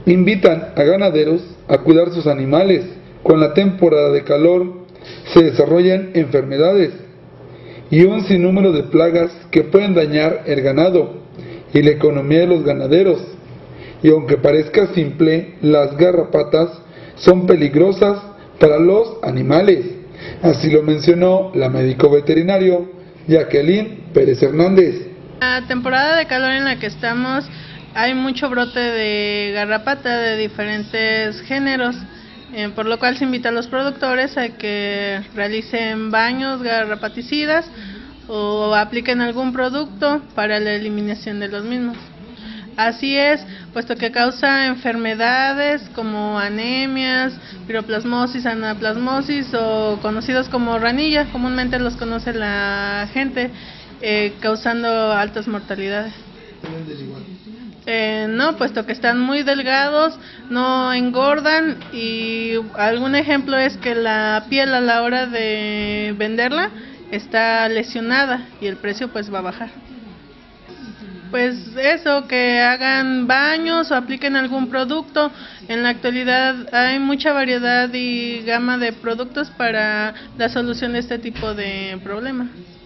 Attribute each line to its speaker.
Speaker 1: Invitan a ganaderos a cuidar sus animales. Con la temporada de calor se desarrollan enfermedades y un sinnúmero de plagas que pueden dañar el ganado y la economía de los ganaderos. Y aunque parezca simple, las garrapatas son peligrosas para los animales. Así lo mencionó la médico veterinario Jacqueline Pérez Hernández.
Speaker 2: La temporada de calor en la que estamos hay mucho brote de garrapata de diferentes géneros, por lo cual se invita a los productores a que realicen baños garrapaticidas o apliquen algún producto para la eliminación de los mismos. Así es, puesto que causa enfermedades como anemias, piroplasmosis, anaplasmosis o conocidos como ranilla, comúnmente los conoce la gente, causando altas mortalidades. No, puesto que están muy delgados, no engordan, y algún ejemplo es que la piel a la hora de venderla está lesionada y el precio pues va a bajar. Pues eso, que hagan baños o apliquen algún producto. En la actualidad hay mucha variedad y gama de productos para la solución de este tipo de problemas.